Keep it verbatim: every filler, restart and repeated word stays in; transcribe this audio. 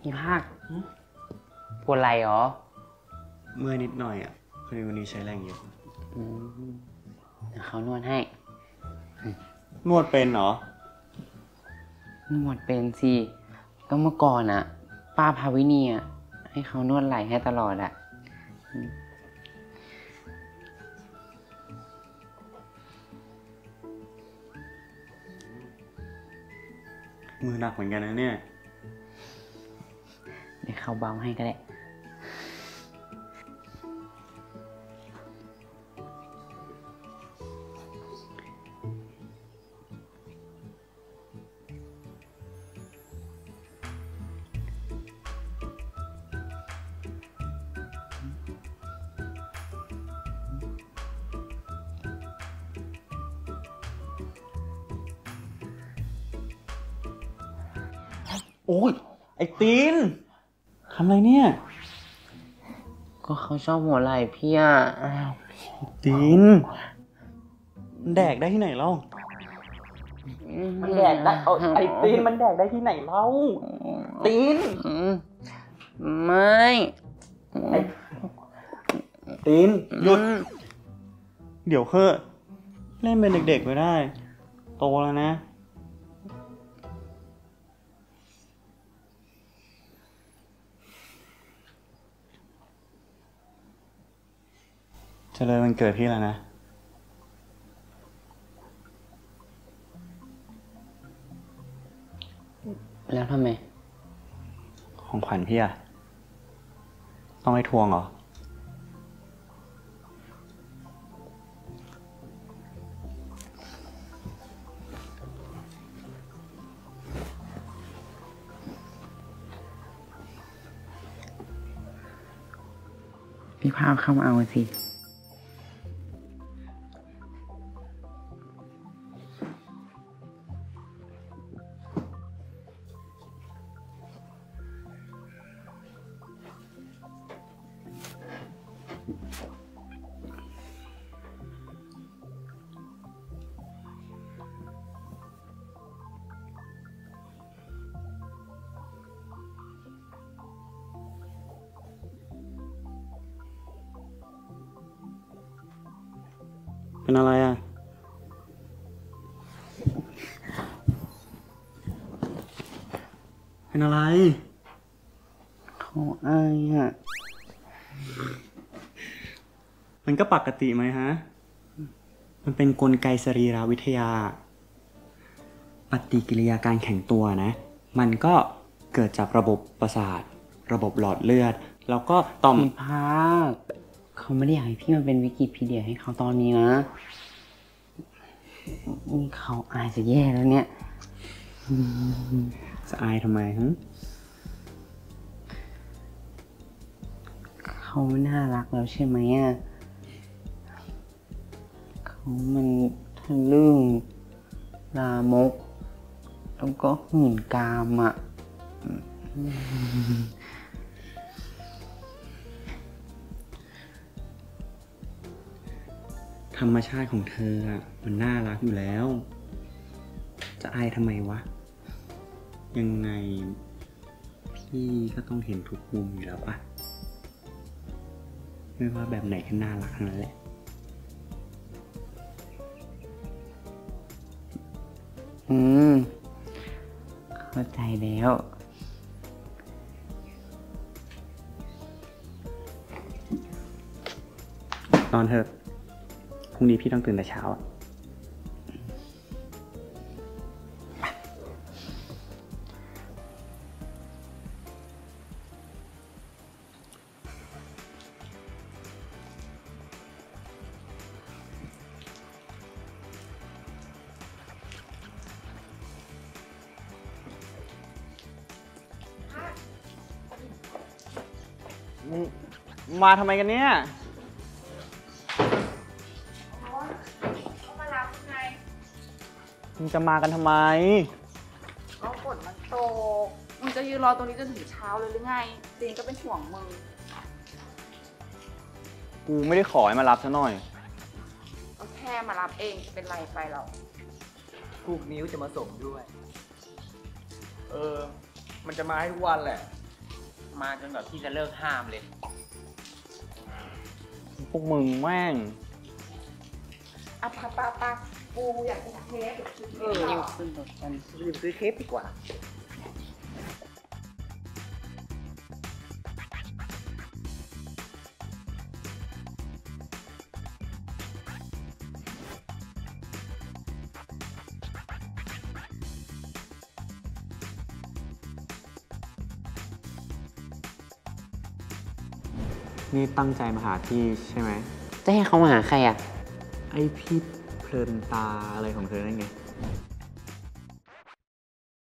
พี่ภาคปวดไหล่เหรอเมื่อยนิดหน่อยอ่ะพอดีวันนี้ใช้แรงเยอะเดี๋ยวเขานวดให้นวดเป็นเหรอนวดเป็นสิก็เมื่อก่อนอ่ะป้าภาวินีอ่ะให้เขานวดไหล่ให้ตลอดอ่ะมือหนักเหมือนกันนะเนี่ยเดี๋ยวเขาเบาให้ก็ได้โอ้ยไอ้ตีนทำอะไรเนี่ยก็เขาชอบหัวไหล่พี่อ่ะตีนมันแดกได้ที่ไหนเล่ามันแดกได้ไอ้ตีนมันแดกได้ที่ไหนเล่าตีนไม่ตีนหยุดเดี๋ยวเพ้อเล่นเป็นเด็กๆไม่ได้โตแล้วนะจะเลยวันเกิดพี่แล้วนะแล้วทำไมของขวัญพี่อะต้องให้ทวงเหรอพี่พาเข้ามาเอาสิเป็นอะไรอ่ะเป็นอะไรเขาอายอ่ะมันก็ปกติไหมฮะมันเป็นกลไกสรีรวิทยาปฏิกิริยาการแข็งตัวนะมันก็เกิดจากระบบประสาทระบบหลอดเลือดแล้วก็ต่อมพี่ภาคเขาไม่ได้อยากให้พี่มาเป็นวิกิพีเดียให้เขาตอนนี้นะนี่เขาอายจะแย่แล้วเนี่ยจะอายทำไมฮะเขาน่ารักแล้วใช่ไหมอ่ะเขามันทะลึ่งลามกแล้วก็หื่นกามอ่ะธรรมชาติของเธออ่ะมันน่ารักอยู่แล้วจะอายทำไมวะยังไงพี่ก็ต้องเห็นทุกมุมอยู่แล้วปะไม่ว่าแบบไหนก็น่ารักทั้งนั้นแหละอืมเข้าใจแล้วนอนเถอะพรุ่งนี้พี่ต้องตื่นแต่เช้าอ่ะมาทำไมกันเนี่ยมารับไงมึงจะมากันทำไมก็ฝนมันตกมึงจะยืนรอตรงนี้จนถึงเช้าเลยหรือไงตีนก็เป็นห่วงมึงกูไม่ได้ขอให้มารับซะหน่อยก็แค่มารับเองจะเป็นไรไปหรอพรุ่งนี้จะมาส่งด้วยเออมันจะมาให้ทุกวันแหละมาจนแบบพี่จะเลิกห้ามเลยพวกมึงแม่งอ่ะปะปะปะกูอยากกินเค้กเออนิวขึ้นรถกันรีบซื้อเค้กดีกว่านี่ตั้งใจมาหาพี่ใช่ไหมจะให้เขามาหาใครอ่ะไอพี่เพลินตาอะไรของเธอนั่นไง